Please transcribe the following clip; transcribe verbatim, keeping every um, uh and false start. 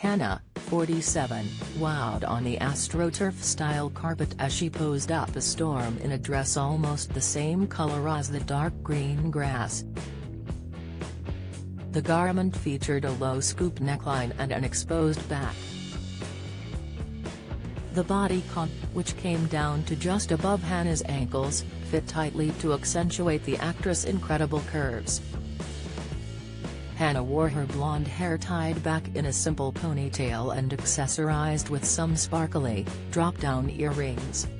Hannah, forty-seven, wowed on the AstroTurf-style carpet as she posed up a storm in a dress almost the same color as the dark green grass. The garment featured a low scoop neckline and an exposed back. The bodycon, which came down to just above Hannah's ankles, fit tightly to accentuate the actress' incredible curves. Hannah wore her blonde hair tied back in a simple ponytail and accessorized with some sparkly, drop-down earrings.